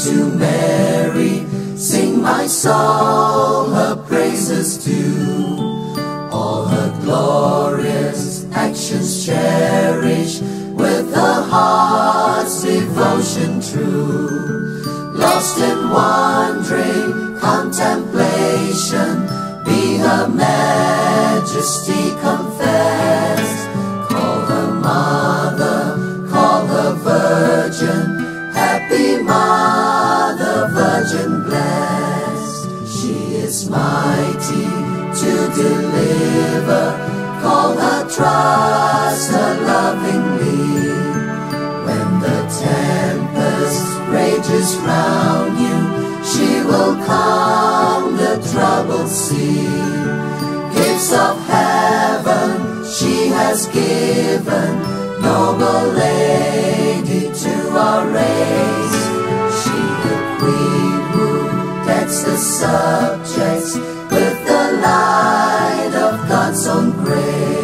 to Mary, sing my soul her praises due. All her glorious actions cherish, with her heart's devotion true. Lost in wandering contemplation, be her majesty confessed. Call her mother, call her virgin, happy mother, virgin blessed. She is mighty to deliver, call her, trust her lovingly. When the tempest rages round you, she will calm the troubled sea. Gifts of heaven she has given, noble lady to our race. She the queen who decks the subjects with the light of God's own grace.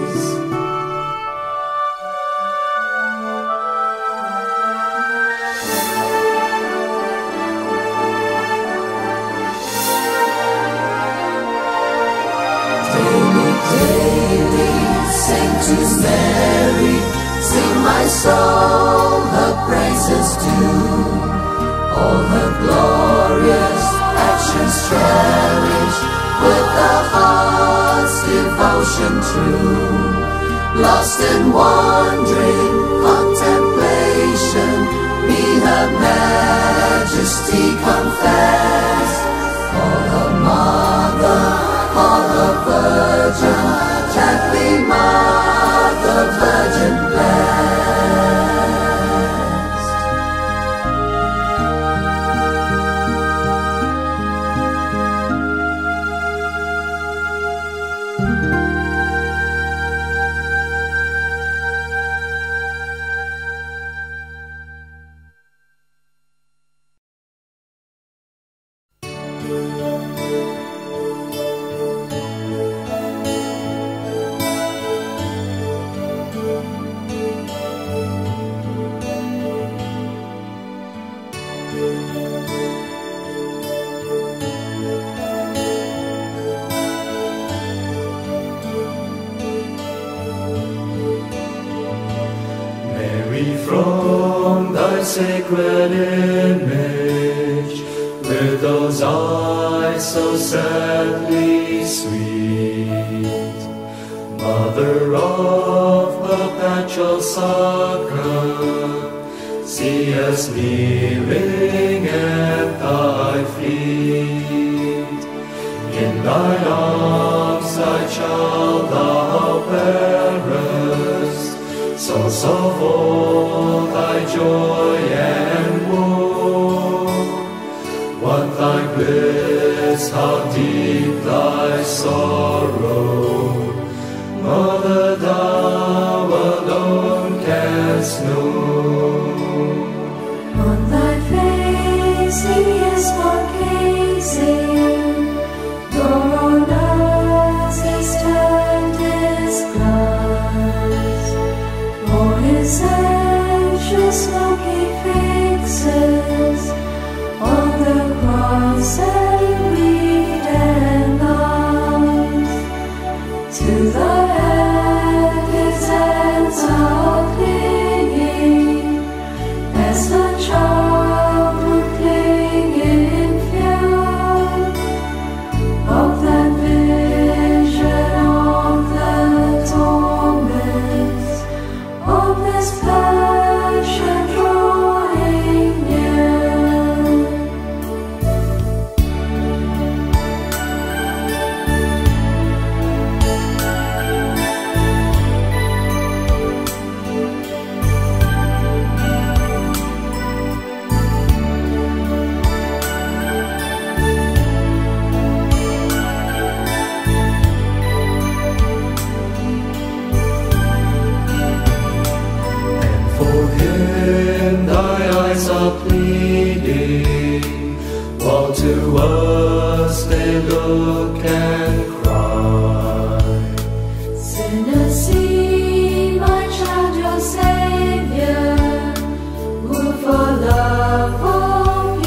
To Mary, sing my soul her praises due. All her glorious actions cherish, with her heart's devotion true. Lost in wandering contemplation, be her majesty confessed. Call her mother, call her virgin, happy mother, virgin blessed. From thy sacred image, with those eyes so sadly sweet, Mother of perpetual succor, see us kneeling at thy feet. In thine arms thy child thou bearest, source of all thy joy and woe. What thy bliss, how deep thy sorrow, Mother, thou alone canst know. On thy face he is for gazing, nor on us is turned his glance. For his anxious look he fixes on the cross and reed and lance. To the end his hands are clinging, as the child would cling in fear of that vision of the torments of this passion drawing near. For him thy eyes are pleading, while to us they look and cry. Sinners, see my child, your Savior, who for love of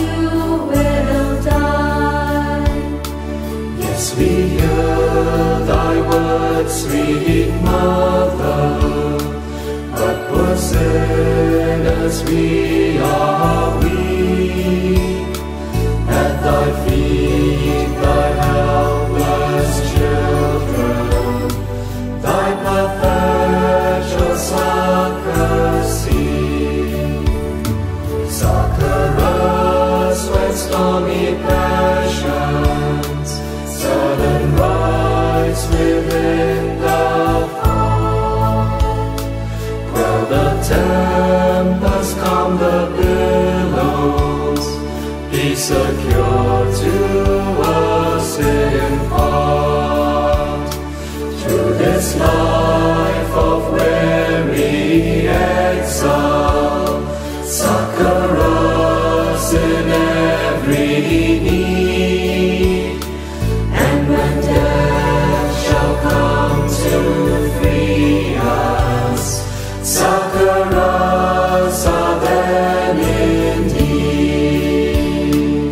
we are weak, at thy feet, thy helpless children, thy perpetual succor seek. Succor us when stormy passions sudden rise within the heart. Quell the tempest, calm the billows, be secure to us in part. Through this life of weary exile, succor us in every need. And when death shall come to free us, succor us then indeed.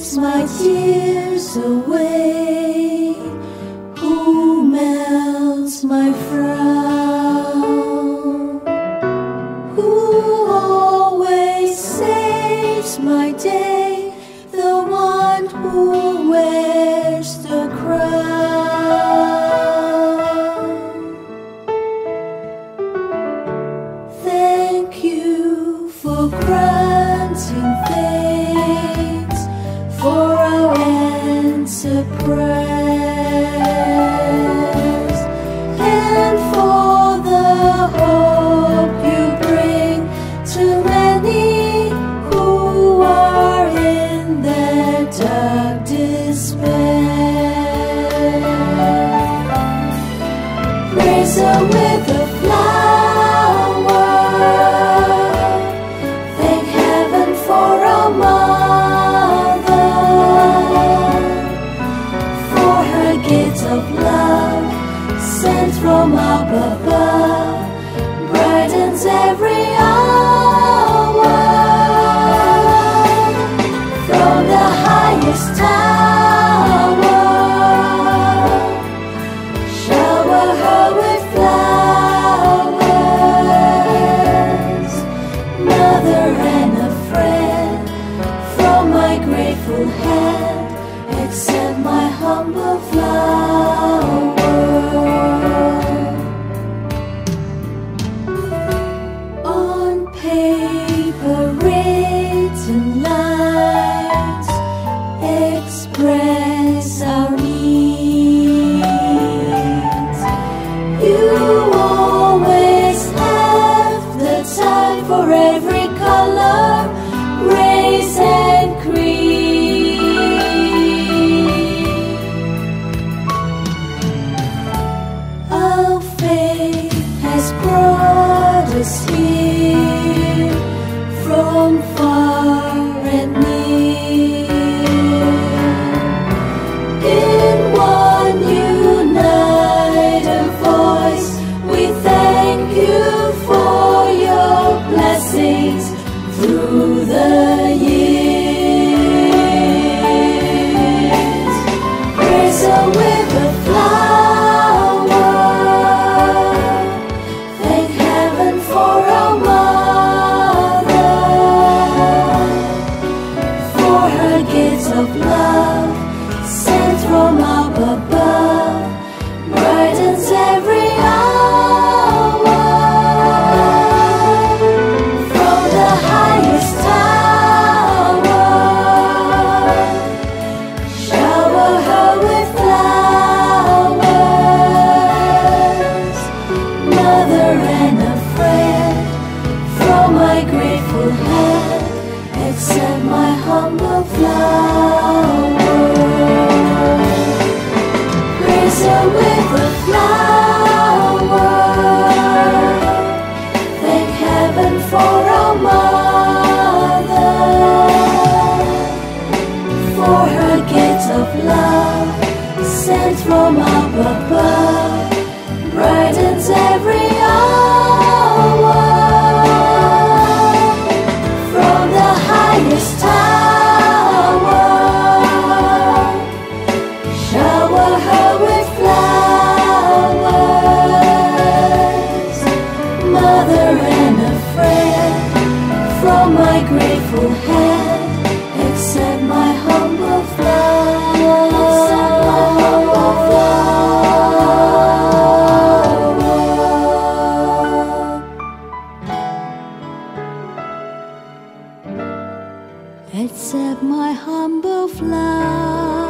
wipes my tears away, who melts my frown, who always saves my day, the one who wears the crown. Thank you for granting thanks for our answered prayers, and for the hope you bring to many who are in their dark despair. Praise her with a flower, thank heaven for our mother, for her gift of love sent from up above, brightens every hour. From the highest tower, shower her with flowers, mother and a friend, from my grateful hand, accept my humble flower. On paper written lines express our needs. You always have the time for every color, race and creed. Our faith has brought us here from far and near. In one united voice, we thank you for your blessings through the years. Praise her with a flower, thank heaven for our mother, for her gift of love sent from up above, brightens every hour. From the highest tower, shower her with flowers, mother and a friend, from my grateful hand, accept my humble flower. Praise her with a flower, thank heaven for our mother, for her gift of love sent from up above, brightens every hour. From the highest tower, shower her with flowers, mother and a friend, from my grateful hand, accept my humble flower. Accept my humble flower.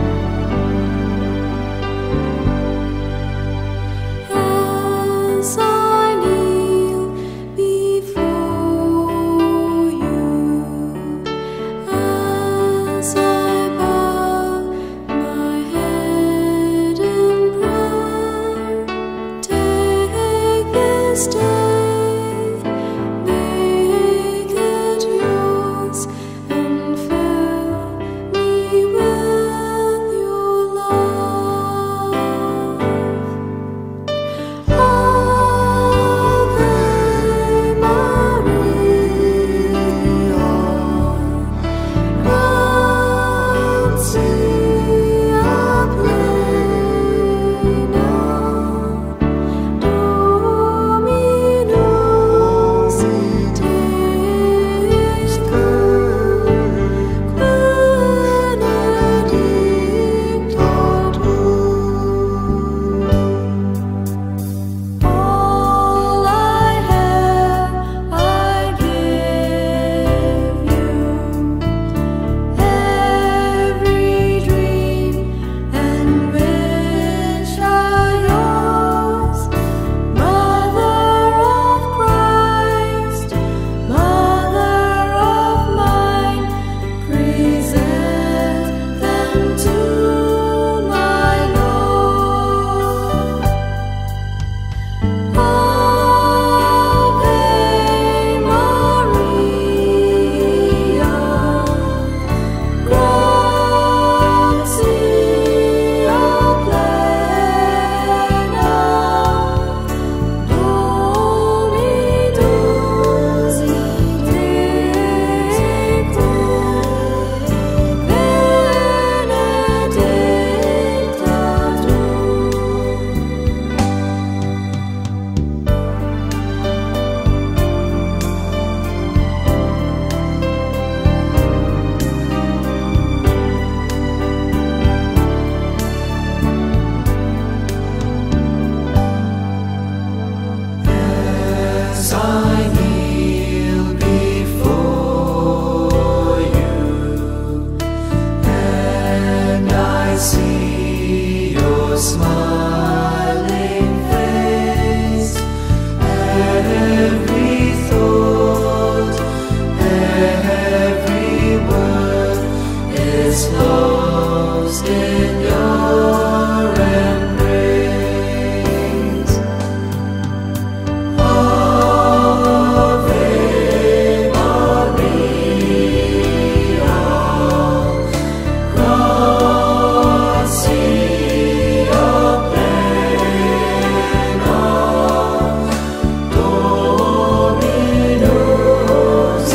As smiling face, every thought, every word is lost in your embrace. Ave Maria, Gratia Plena, Dominus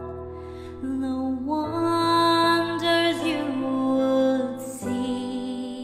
the wonders you would see.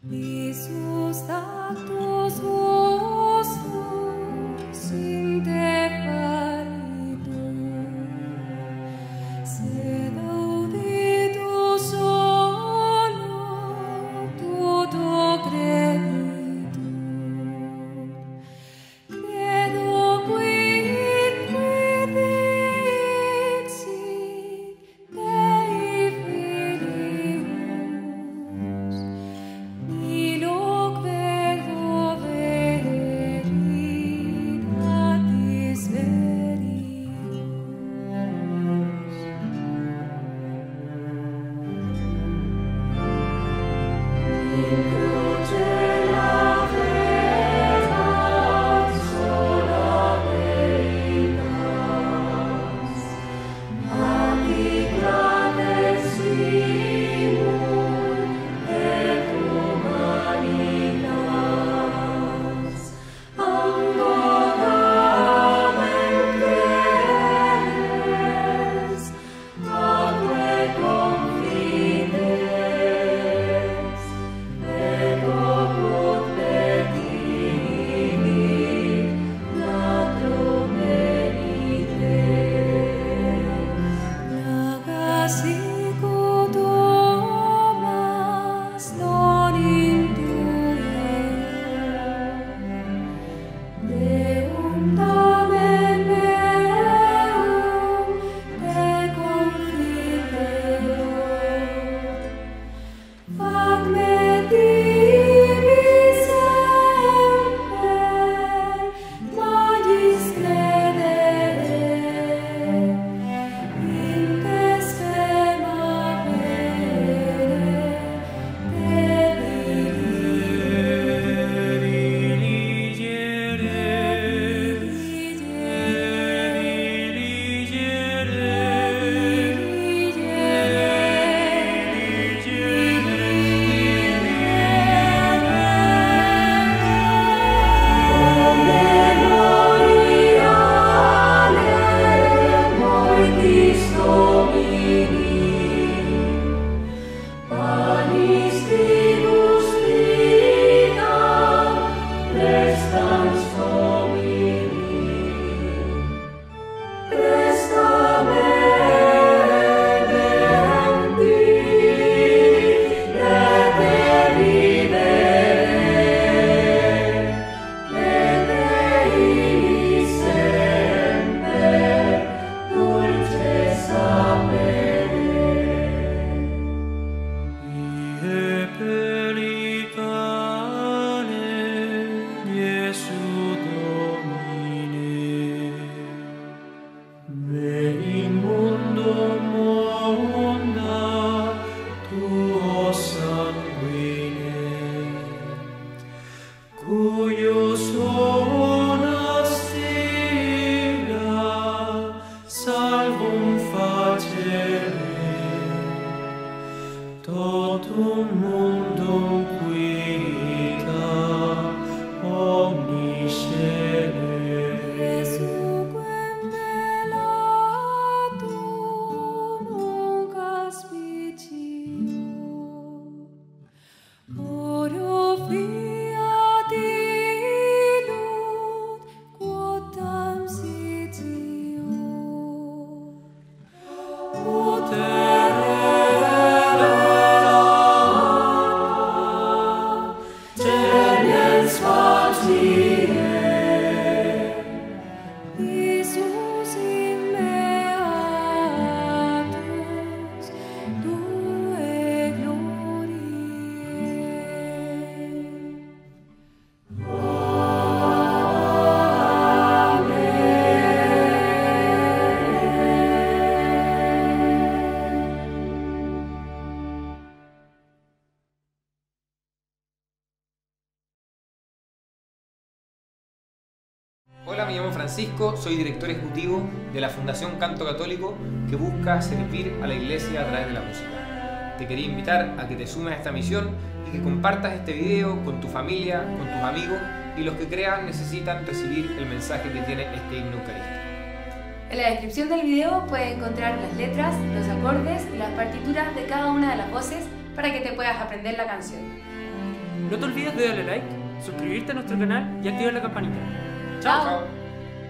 Hola, me llamo Francisco, soy director ejecutivo de la Fundación Canto Católico que busca servir a la Iglesia a través de la música. Te quería invitar a que te sumes a esta misión y que compartas este video con tu familia, con tus amigos y los que crean necesitan recibir el mensaje que tiene este himno eucarístico. En la descripción del video puedes encontrar las letras, los acordes y las partituras de cada una de las voces para que te puedas aprender la canción. No te olvides de darle like, suscribirte a nuestro canal y activar la campanita. ¡Chao! Chao.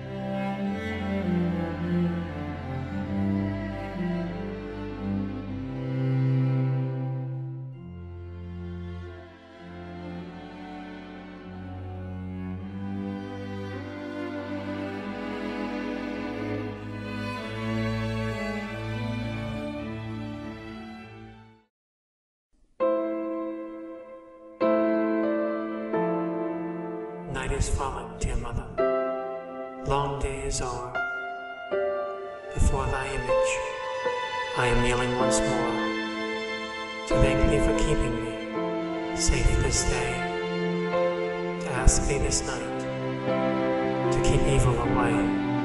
Night is falling, dear mother. Long day is o'er. Before thy image, I am kneeling once more to thank thee for keeping me safe this day, to ask thee this night to keep evil away.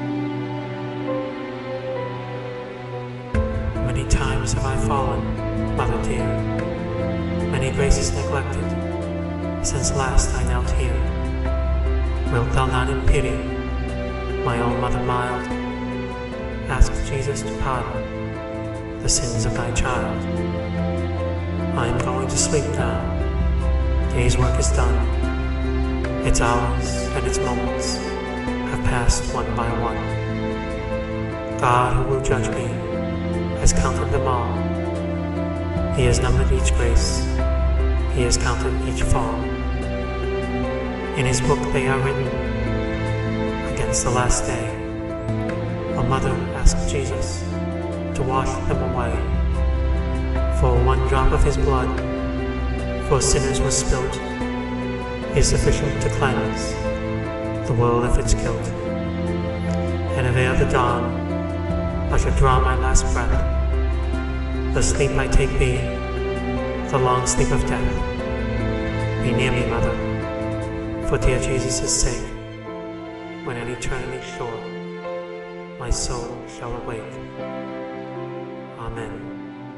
Many times have I fallen, mother dear, many graces neglected, since last I knelt here. Wilt thou not in pity, my own mother mild, ask Jesus to pardon the sins of thy child? I am going to sleep now. Day's work is done. Its hours and its moments have passed one by one. God, who will judge me, has counted them all. He has numbered each grace. He has counted each fall. In his book they are written against the last day. A mother asked Jesus to wash them away, for one drop of his blood for sinners was spilt is sufficient to cleanse the world of its guilt. And ere the dawn I shall draw my last breath. The sleep I take be the long sleep of death. Be near me, mother, for dear Jesus' sake, when at eternity's shore my soul shall awake. Amen.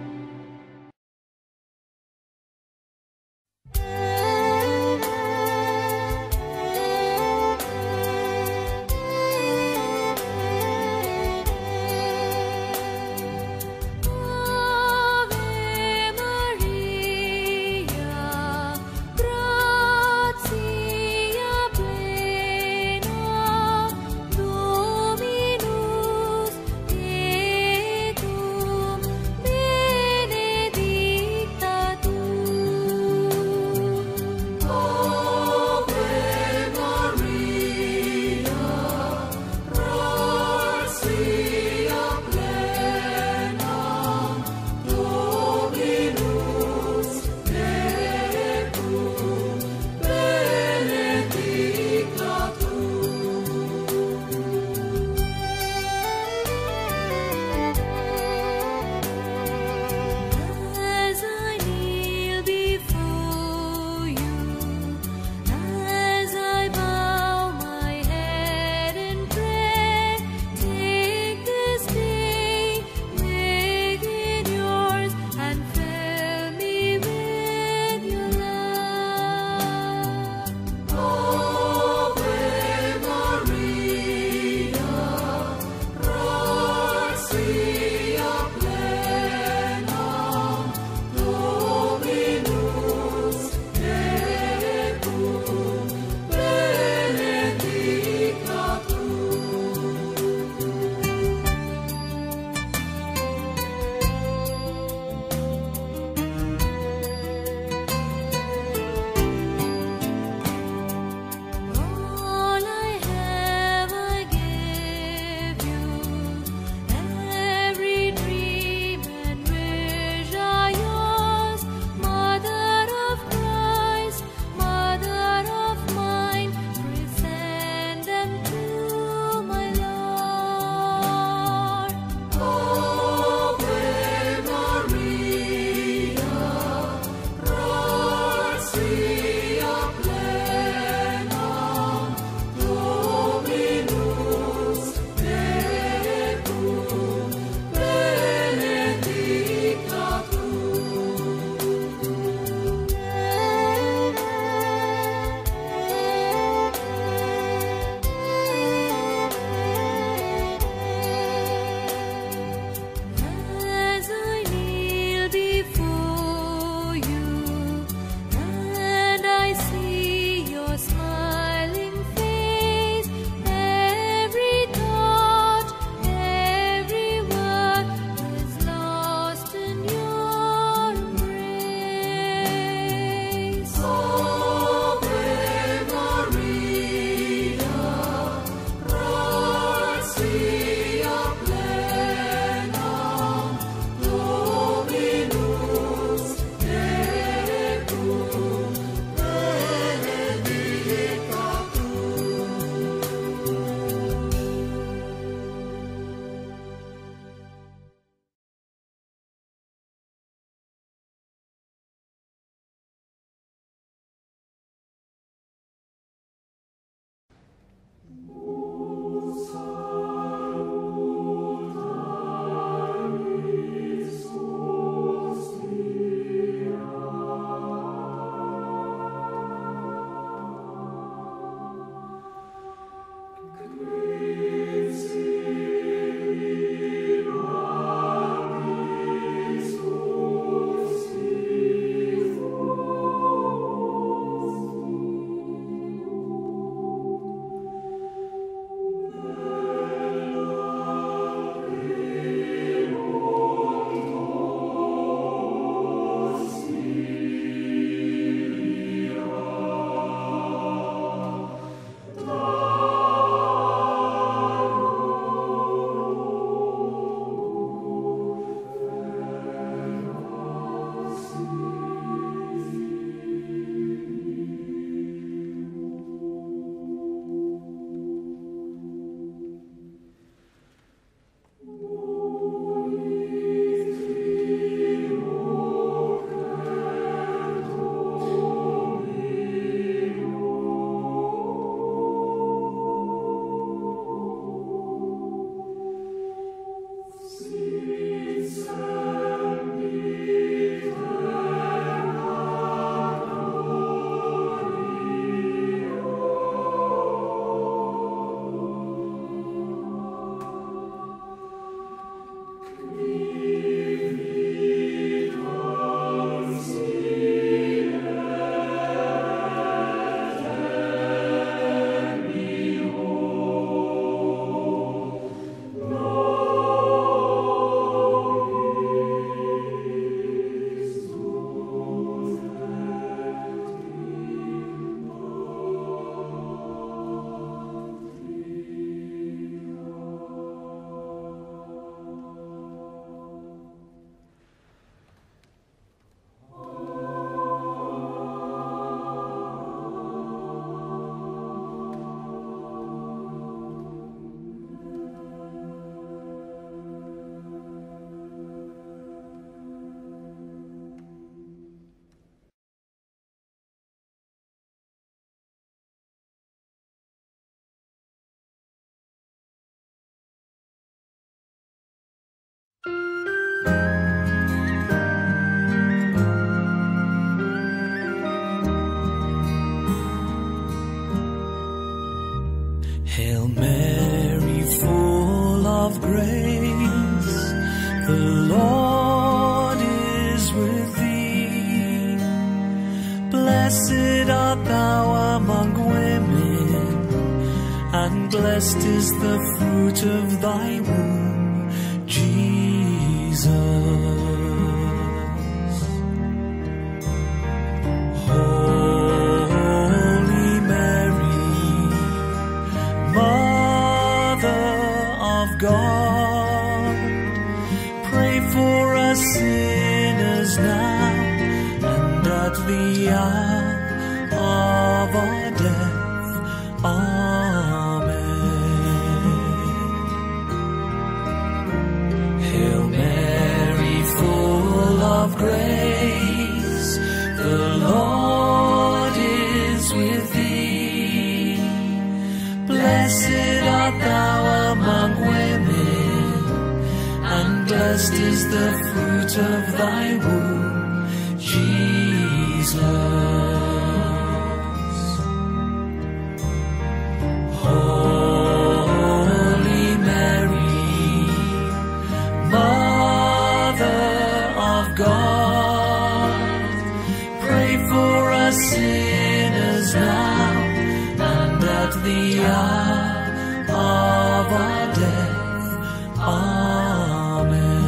Ave Maria, Gratia Plena, Dominus tecum, Blessed art thou among women, and blessed is the fruit of thy womb, Jesus. Holy Mary, Mother of God, pray for us sinners now and at the hour of our death. Amen. Hail Mary, full of grace, the Lord is with thee. Blessed art thou among women, and blessed is the fruit of thy womb, Jesus. Holy Mary, Mother of God, pray for us sinners now and at the hour of our death. Amen.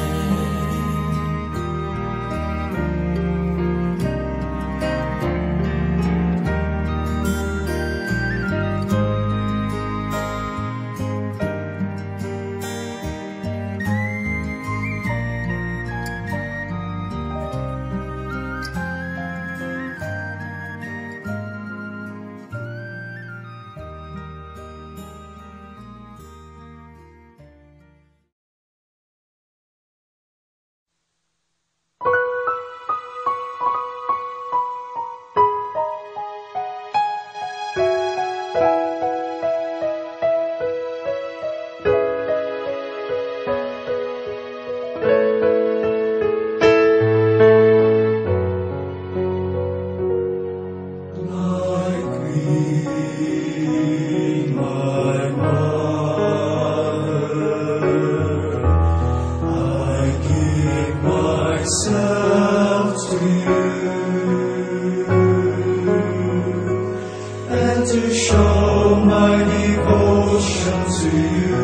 To show my devotion to you,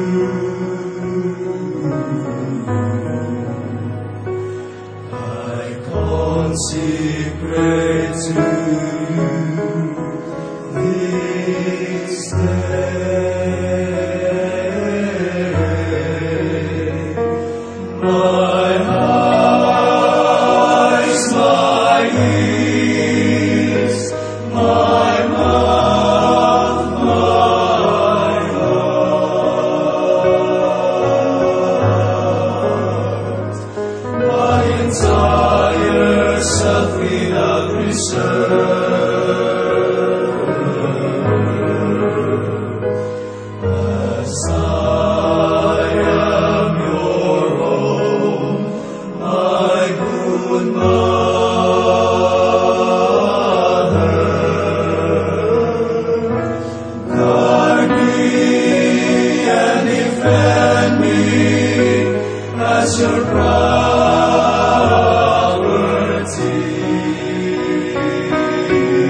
I consecrate to you this day my eyes, my ears, my mouth, my heart, my entire self without reserve, as I am your own, my good mother. Guard me and defend me as your property.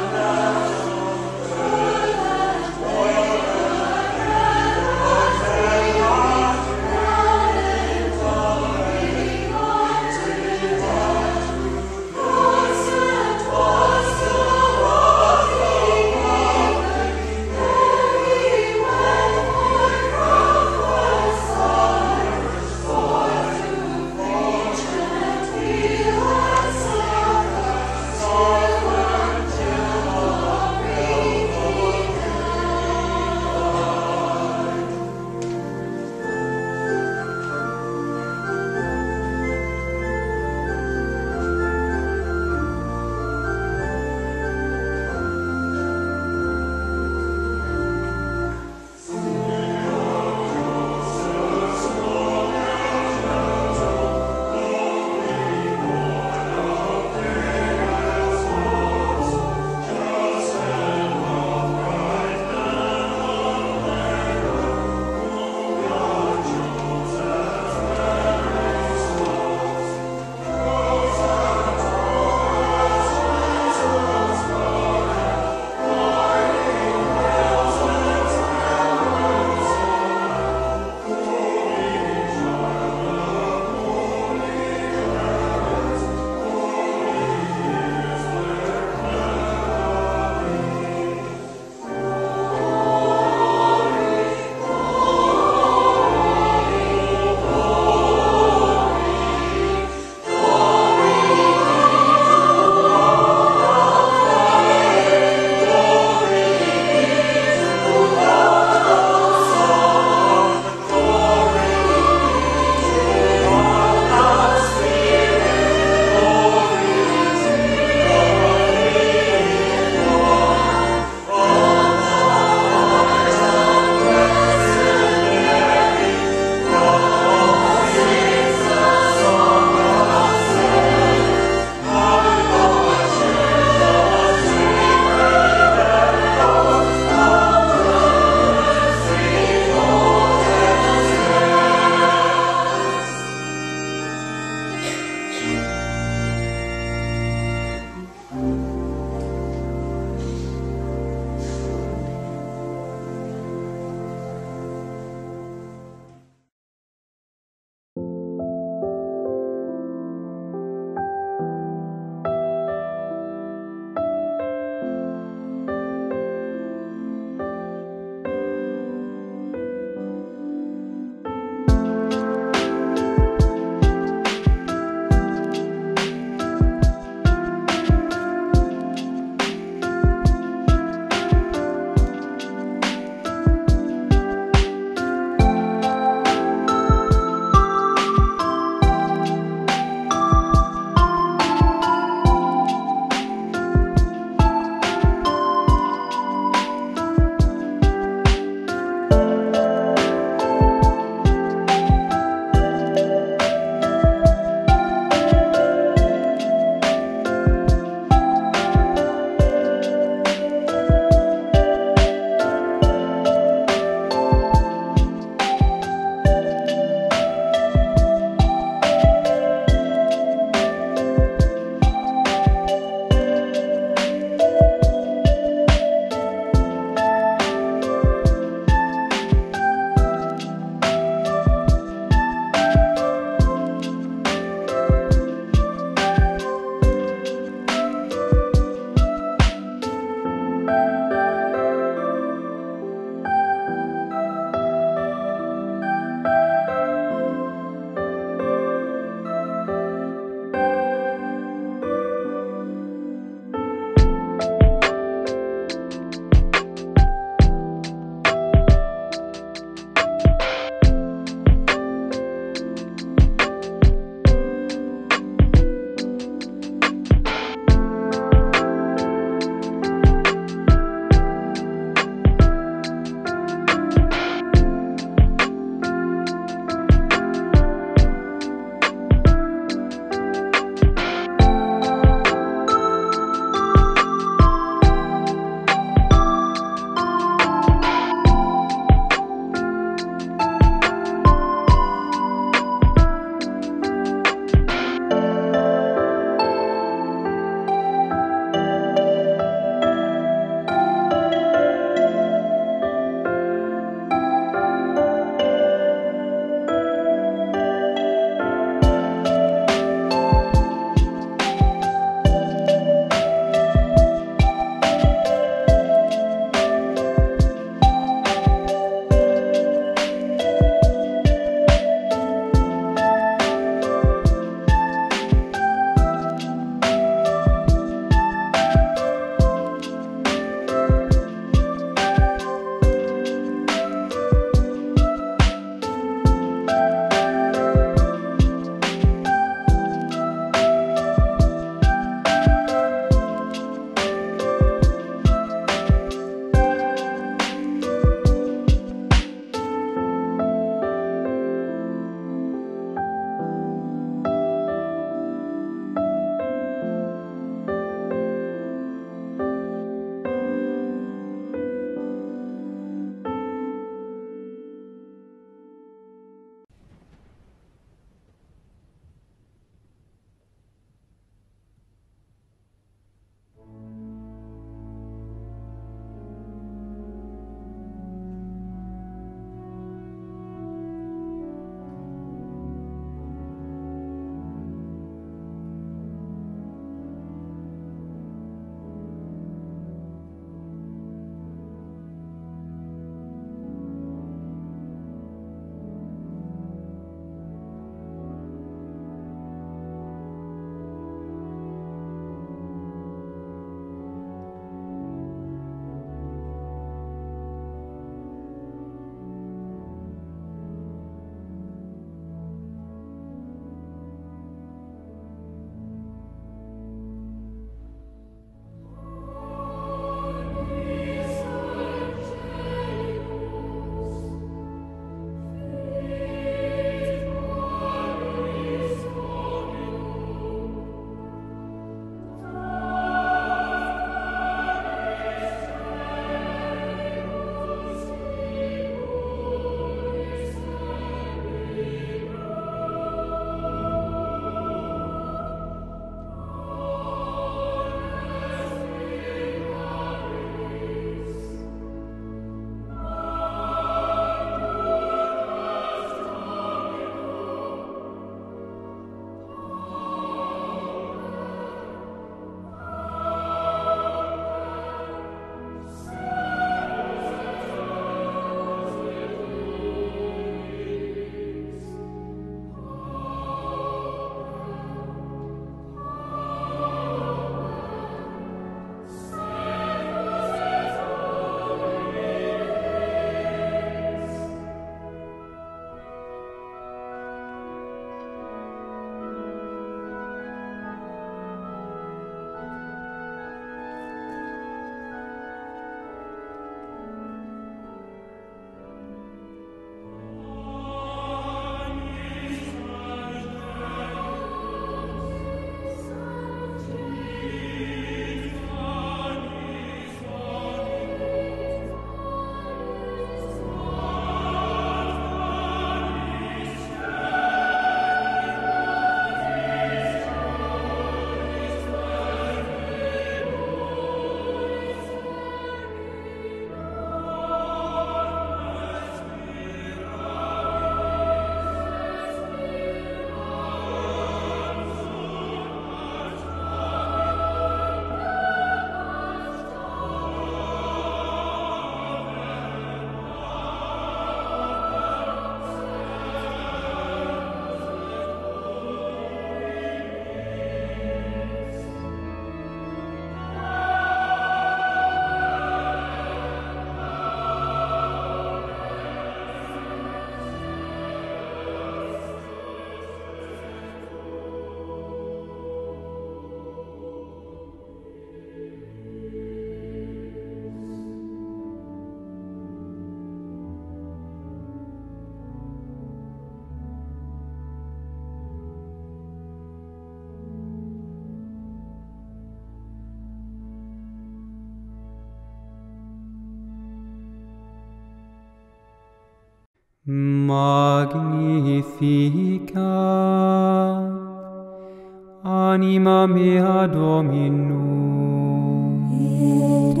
Magnificat anima mea Dominum, et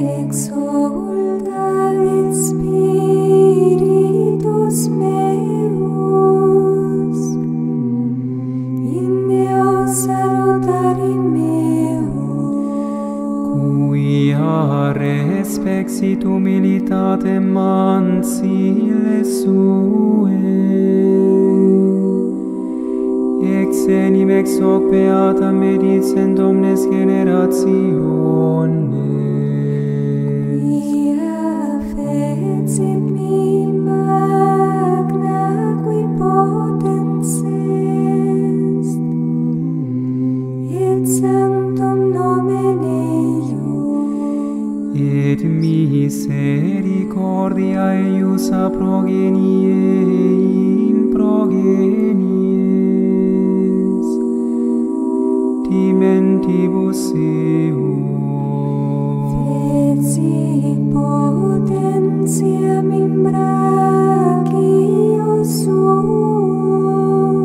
exultat spiritus meus in Deo salutari meo, quia respexit humilitatem mansile sue, ex enim ex hoc beata medicent omnes generationes. quia fecit mi magna qui potens est, et sanctum nomen eius, Et misericordia eius a progenie in progenies, timentibus eum, fecit potentiam in brachio suum,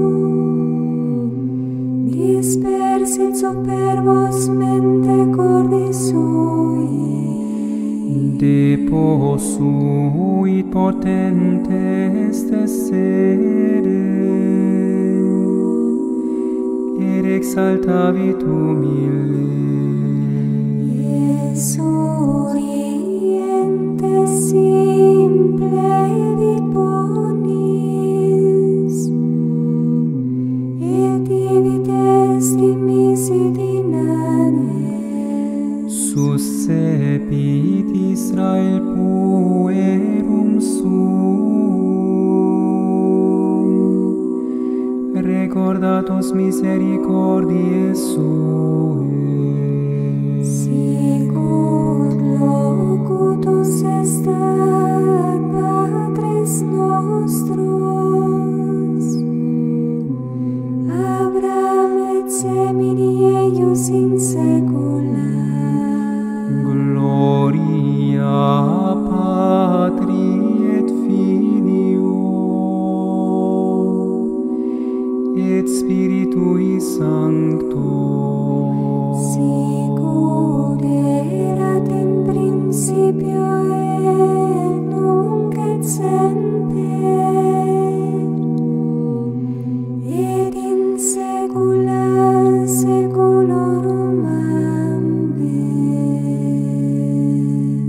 dispersit superbos mente cordis sui, deposuit potentes sede, et exaltavit humiles. Esurientes simple vit bonis, et divit est dimisit in annes. Suscepit Israel puerum suum, recordatus misericordiae suae. Sicut locutus estat Patres nostros, Abraham et semini eius in saecula. Gloria Patri et Filio et Spiritui Sancto, Sicut erat in principio et nunc et semper, et in saecula saeculorum. Amen.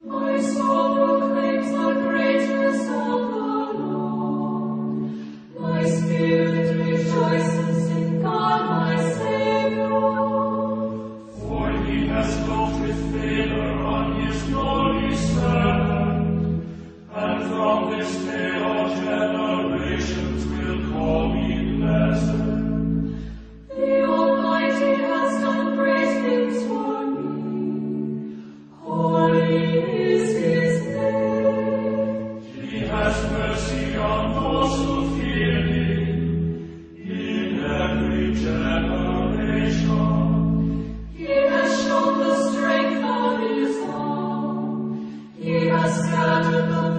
My soul proclaims the greatness of the Lord. My spirit rejoices in God my Savior. For he has looked with favor on his holy servant, and from this day all generations will call me blessed. The Almighty has done great things for me. Holy is his name. He has mercy on those who fear him in every generation. He has shown the strength of his arm. He has scattered the